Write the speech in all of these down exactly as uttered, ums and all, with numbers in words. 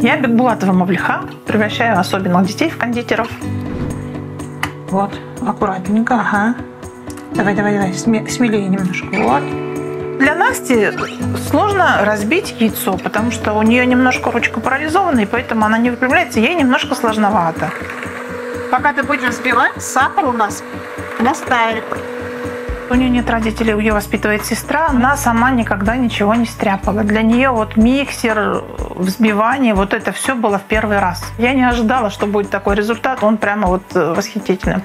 Я Бекбулатова Мавлиха, превращаю особенных детей в кондитеров. Вот, аккуратненько, ага. Давай, давай, давай, смелее немножко. Вот. Для Насти сложно разбить яйцо, потому что у нее немножко ручка парализована, и поэтому она не выпрямляется, ей немножко сложновато. Пока ты будешь взбивать, сахар у нас растает. У нее нет родителей, ее воспитывает сестра. Она сама никогда ничего не стряпала. Для нее вот миксер, взбивание, вот это все было в первый раз. Я не ожидала, что будет такой результат. Он прямо вот восхитительный.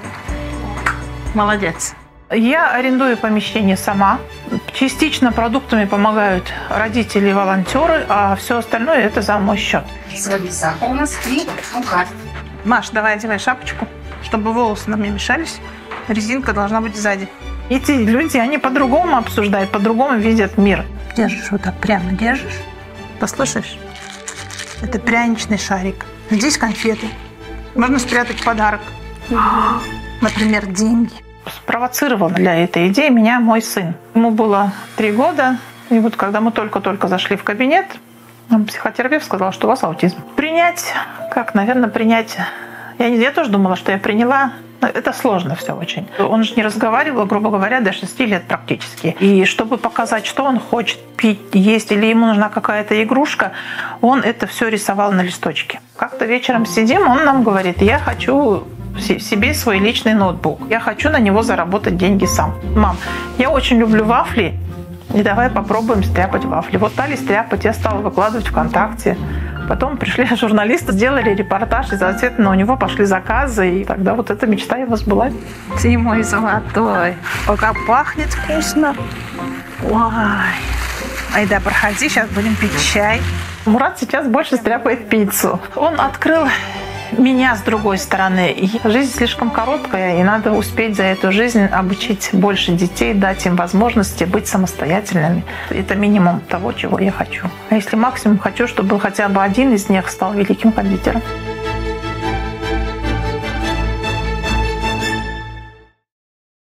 Молодец. Я арендую помещение сама. Частично продуктами помогают родители и волонтеры, а все остальное это за мой счет. У нас и мука. Маш, давай одевай шапочку, чтобы волосы нам не мешались. Резинка должна быть сзади. Эти люди, они по-другому обсуждают, по-другому видят мир. Держишь вот так, прямо держишь. Послушаешь? Это пряничный шарик. Здесь конфеты. Можно спрятать подарок. Например, деньги. Спровоцировал для этой идеи меня мой сын. Ему было три года, и вот когда мы только-только зашли в кабинет, нам психотерапевт сказал, что у вас аутизм. Принять, как, наверное, принять... Я, я тоже думала, что я приняла. Это сложно все очень. Он же не разговаривал, грубо говоря, до шести лет практически. И чтобы показать, что он хочет пить, есть, или ему нужна какая-то игрушка, он это все рисовал на листочке. Как-то вечером сидим, он нам говорит, я хочу себе свой личный ноутбук. Я хочу на него заработать деньги сам. Мам, я очень люблю вафли, и давай попробуем стряпать вафли. Вот стали стряпать, я стала выкладывать ВКонтакте. Потом пришли журналисты, сделали репортаж, и, соответственно, у него пошли заказы, и тогда вот эта мечта его сбылась. Ты мой золотой. Пока пахнет вкусно. Ой. Айда, проходи, сейчас будем пить чай. Мурат сейчас больше стряпает пиццу. Он открыл меня с другой стороны. И жизнь слишком короткая, и надо успеть за эту жизнь обучить больше детей, дать им возможности быть самостоятельными. Это минимум того, чего я хочу. А если максимум, хочу, чтобы хотя бы один из них стал великим кондитером.